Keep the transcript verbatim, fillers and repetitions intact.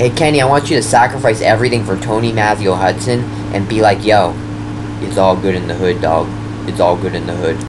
Hey Kenny, I want you to sacrifice everything for Tony Matthew Hudson and be like, yo, it's all good in the hood, dog. It's all good in the hood.